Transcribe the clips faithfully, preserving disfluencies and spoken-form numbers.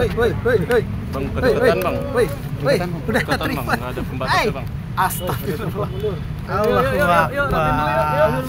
woi, woi, woi, woi. Bang, kedekatan bang. Woi, woi, udah Kedekatan bang, terima. nggak ada pembatasnya bang. Astagfirullah. Allah Akbar.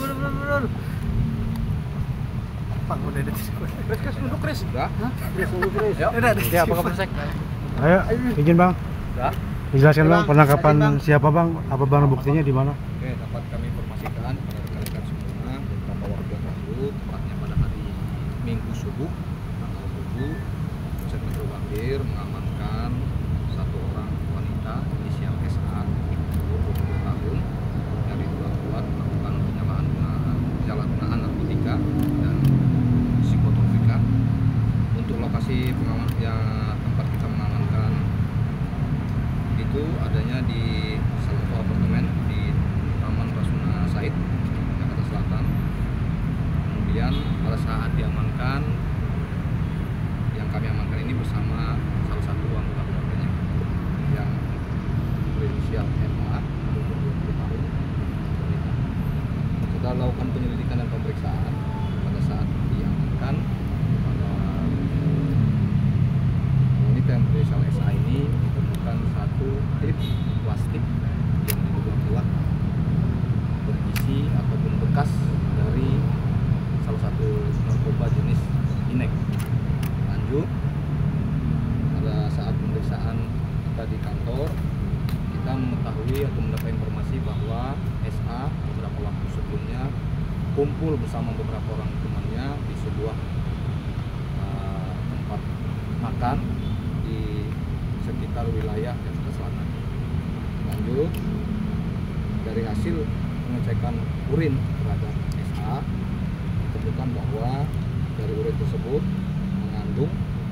Bang, udah ada. Kris, Kris, duduk Kris. Udah. Kris, duduk Kris. Yuk. Udah ada. Ya, apa kapolsek? Ayo, izin bang. Udah. Dijelaskan bang, penangkapan Bang. siapa bang? Apa bang buktinya di mana? Oke, dapat kami informasikan pada rekan-rekan semua beberapa waktu yang lalu, tepatnya pada hari Minggu subuh tanggal tujuh, Polsek Metro Gambir mengamankan satu orang wanita inisial S A, umur dua puluh tahun, yang diduga kuat melakukan penyalahgunaan penyalahgunaan narkotika dan psikotropika. Untuk lokasi pengaman yang tempat kita mengamankan itu adanya di salah satu apartemen di Taman Rasuna Said, Jakarta Selatan. Kemudian pada saat diamankan, yang kami amankan ini bersama salah satu anggota keluarganya yang berinisial M A, umur dua puluh tahun. Setelah lakukan penyelidikan dan pemeriksaan, pada saat diamankan pada wanita yang berinisial S A ini ditemukan satu klip plastik yang diduga kuat berisi ataupun bekas dari salah satu narkoba jenis inek. Lanjut, pada saat pemeriksaan kita di kantor, kita mengetahui atau mendapat informasi bahwa S A beberapa waktu sebelumnya kumpul bersama beberapa orang temannya di sebuah uh, tempat makan di sekitar wilayah Jakarta Selatan. Lanjut, dari hasil pengecekan urin terhadap S A, ditemukan bahwa dari urin tersebut mengandung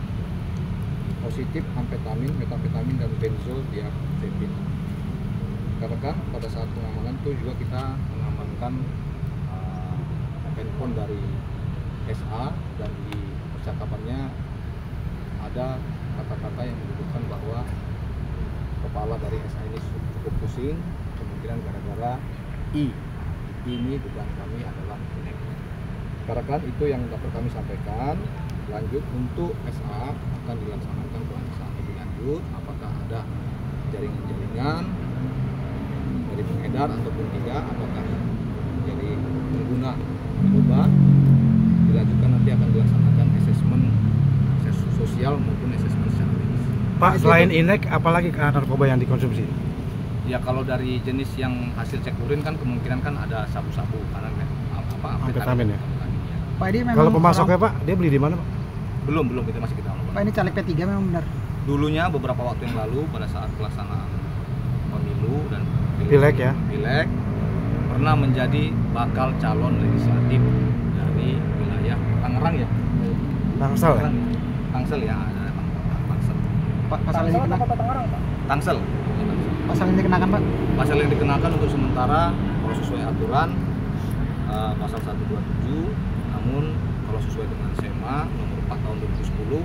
positif amfetamin, metafetamin, dan benzodiazepin. Rekan-rekan, pada saat pengamanan itu juga kita mengamankan uh, handphone dari S A, dan di percakapannya ada kata-kata yang menyebutkan bahwa kepala dari S A ini cukup pusing, kemungkinan gara-gara I. Ini dugaan kami adalah inek. Rekan-rekan, itu yang dapat kami sampaikan. Lanjut, untuk S A akan dilaksanakan pemeriksaan lebih lanjut, apakah ada jaringan-jaringan dari pengedar ataupun tidak, apakah jadi pengguna narkoba. Dilanjutkan nanti akan dilaksanakan asesmen sosial maupun asesmen secara medis. Pak, selain inek, apalagi narkoba yang dikonsumsi? Ya, kalau dari jenis yang hasil cek urin kan kemungkinan kan ada sabu-sabu karena apa Amfetamin ya? Pak, ini memang Kalau pemasoknya Pak, dia beli di mana Pak? Belum, belum kita masih kita lakukan. Pak, ini caleg P tiga memang benar. Dulunya beberapa waktu yang lalu pada saat pelaksanaan pemilu dan Pileg ya? Pileg pernah menjadi bakal calon legislatif dari wilayah Tangerang ya? Tangsel ya? Tangsel ya, ada Tangsel. Pak, pasal yang dikenakan Tangsel. pasal yang dikenakan Pak. Pasal yang dikenakan untuk sementara kalau sesuai aturan uh, pasal seratus dua puluh tujuh, namun kalau sesuai dengan S E M A nomor empat tahun dua ribu sepuluh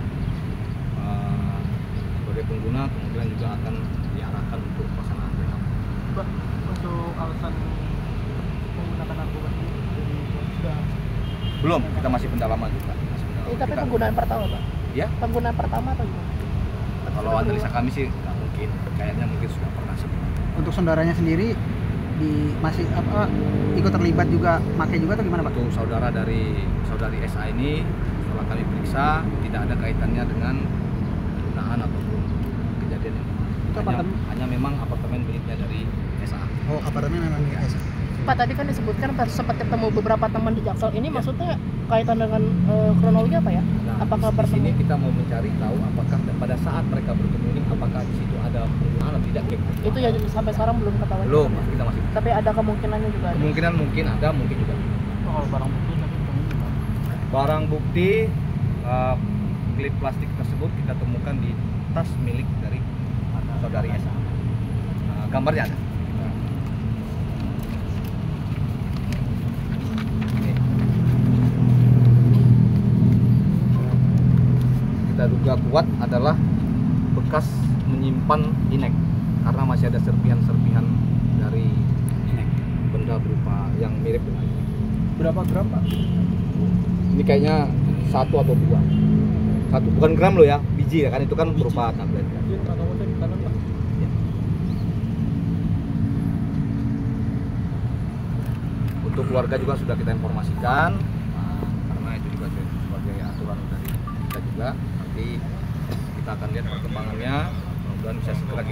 uh, sebagai pengguna kemungkinan juga akan diarahkan untuk pelaksanaan rehab. Pak, untuk alasan menggunakan narkoba ini sudah Belum, kita masih pendalaman juga. Masih pendalaman. Eh, tapi Kita- penggunaan pertama Pak? Ya? Penggunaan pertama atau gimana? Kalau analisa kami sih nggak mungkin, kayaknya mungkin sudah pernah sebelumnya. untuk saudaranya sendiri di masih apa ikut terlibat juga pakai juga atau gimana Pak? Untuk saudara dari saudari S A ini setelah kami periksa tidak ada kaitannya dengan penggunaan ataupun kejadian yang Itu hanya, apartemen? hanya memang apartemen miliknya dari S A. Oh, apartemen memang di S A. Pak, tadi kan disebutkan pas sempat ketemu beberapa teman di Jaksel ini, maksudnya kaitan dengan eh, kronologi apa ya? Nah, Apakah di sini bertemu? kita mau mencari tahu apakah pada saat mereka bertemu ini apakah di situ ada penggunaan atau tidak. Itu ya sampai sekarang belum ketahuan. Belum, kita masih. Tapi ada kemungkinannya juga. Ada. Kemungkinan mungkin ada, mungkin juga tidak. Oh, kalau barang bukti tapi temukan. Barang bukti uh, klip plastik tersebut kita temukan di tas milik dari saudari S A. Uh, gambarnya ada. Ini. Kita duga kuat adalah bekas menyimpan inek karena masih ada serpihan-serpihan dari inek, benda berupa yang mirip dengan inek. Berapa gram Pak? Ini kayaknya satu atau dua. Satu bukan gram lo ya, biji ya kan, itu kan berupa tablet kan. Ya. Untuk keluarga juga sudah kita informasikan, nah, karena itu juga sebagai aturan dari kita juga. Nanti kita akan lihat perkembangannya, mudah-mudahan bisa segera kita